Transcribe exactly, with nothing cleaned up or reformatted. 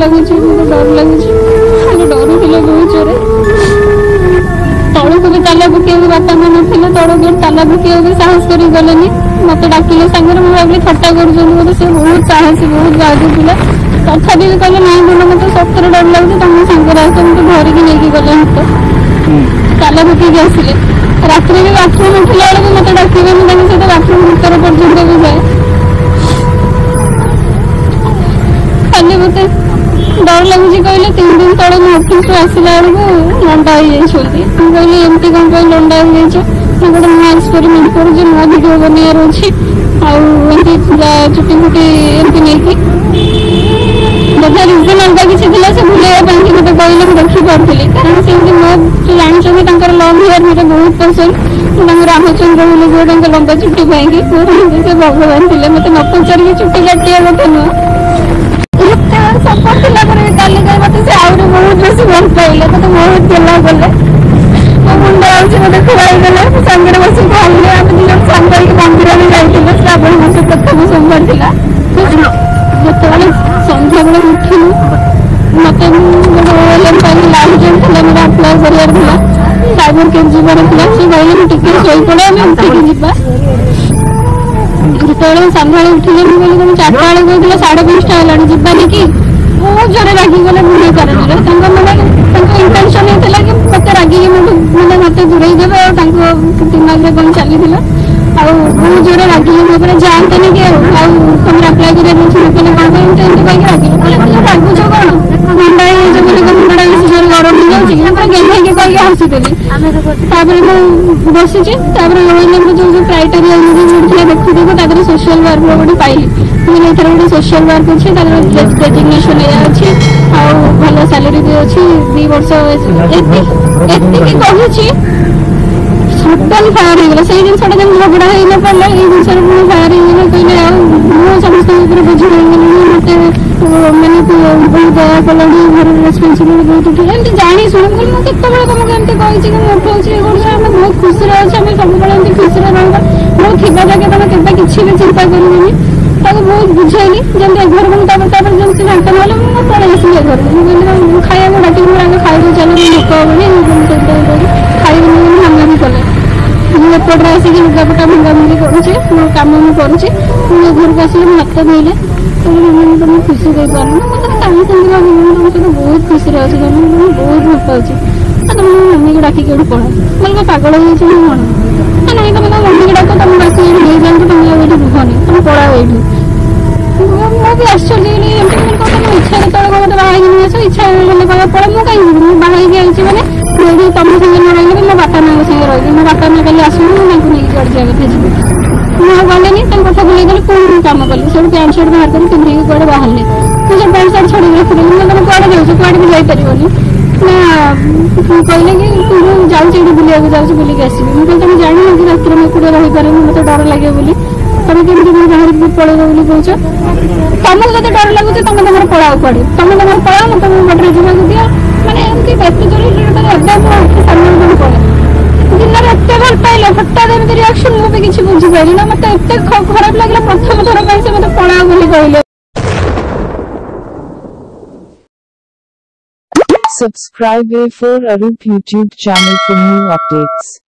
लगुच डर लगुच डर थे बहुत जोरे तौक भी ताला पकड़ बापा माँ ना तौक ताला पकड़ साहस कर गलेनी मत डाकिले सागर मुझे भाविली थट्टा कर से बहुत साहसी बहुत बाजू पिला तथापि भी कहले ना बोल मत सतर डर लगे तुम सागर आस मत धरिकी नहीं गले हाथ ताला पकड़ आसिले रात भी बाथरूम उठला बेलू मत डाकबे मुझे सहित बाथरूम भर पर्यटन भी जाए खाली मत डर लगुच कहले तीन दिन तले मैं अफिस आसला बेलू लंडा हो कहली एमती कौन कह लंडा हो गोटे नुआ एक्सपेरिमेंट कर नुआ भिड बनइार अच्छी आमती चुटी फुटी एमती नहीं जब रिजन अलग किसी से भूलैया मत कहले मुझे देखिपी कारण से मो जानते लंग हेयर मुझे बहुत पसंद रामचंद्र बोले जो लंबा चुट्टी पाई से भगवान थे मत न पचार चुट्टी काटिया कथा नुह सपोर्ट थी काली जाए मत से आहरी बहुत बेस भल पाइले मत बहुत गेला गले मो मुंड आगे मत खुआईदेले सागर बस खाले आम दिल सांग मंदिर में जाइए श्रावण मास प्रथम सोमवार था जो सन्ध्या बेले उठिलु मत ओएलएम पाई लाभ जो था मेरा अप्लाई करार साइबर के जीवन था सी कहले टिके शोई पड़े आम उठिकी जीवा जिते सन्ध्या उठिले मुझे तुम चार्टा बेले कहते साढ़े पांचटा है जीवानी कि बहुत जोरे रागिगले बुढ़े कारण मैंने इंटेंशन होता कि मत रागिक मैंने मत दूरे देवे और दिमाग में कौन चली बहुत जोरे रागिले जाते कि तुम अप्लाई कर रागुच कौन मुंडा मुंडा जोर गरम हो जाए गेंधे कह हसीदेली बसी ओएलएम जो जो क्राइटेरिया देखुद सोशल वर्क गोटे पाइली मैंने एथर गोटे सोशल वर्क अच्छे डेजिग्नेशन या अच्छी भल सालेरी भी अच्छी दी वर्ष एति कहूँ सडन फायर होगा से जिनसा झगड़ा हो न पाला ये जिन फायर हो कहले मुझे समस्त बोझ मत मैंने बहुत दया कल घर रेस्पन्सिबिलिटी बहुत उठे एमती जाणी शुणी मुझे केत तुमको एमती कही उठाऊँ ये कर आम बहुत खुशी अच्छे आम सब एमती खुशी रहा बहुत थी जगह तुम के किसी भी चिंता करूनी बहुत बुझेली जमी घर को जमी शांत ना मुझे पड़े आसिले घर को खाया डाक खाई चल भोक हेनी खाइबी माना भी कले मुझे एपटे आसिक लुगापटा भंगाभंगी करुचे मो कम मुझे घर को आसिले हाथ धोले तुम खुशी कही पार मतलब कहीं से तुम सहित बहुत खुशी अच्छे तुम बहुत भल पाऊँ तुम मम्मी को डाक पढ़ा मतलब पागल हो कौन नहीं तुम तो मम्मी को डाक तुम डाक जाए तुम ये रुहनी तुम पढ़ा ये मुझे आश्चर्य तुम इच्छा के मत बाहर नहीं आस इच्छा कह पड़ा मुझे कहीं बाहर आई मैंने यदि तुम संगे न रही मो बापा माँ संगे रही मो बापा माँ कल आसू नहीं जुआड़े जाए कथा जी मुझे कहलेनी कथा बुले गले कौन कम कली सब पैंट सर्ट बाहर कर पिंधि कौड़े बाहर मुझे पैंट सर्ट छड़ी रखी तुम कौड़े जाऊँ कौड़े भी जापर ना कहले कि तू जाऊँ बुला जाऊँ बुलिक आसबि मुझे तुम जान कि रात में कूड़े रही पारे मत डर लगे बोली तुम केमी बाहर पलैब बोली कौच तुमको जो डर लगुच तुम तुम पलाओ पड़े तुम तुम पलाओ मत बटे जावा दिया मैंने एमती एत जोर सामने पड़े दिन में एत भल पाइले हठात एमती रिएक्शन मुझे किसी बुझीपारि ना मत एत खराब लगे प्रथम थर से मत पलाओ बोली कहले। Subscribe A four Arup YouTube channel for new updates.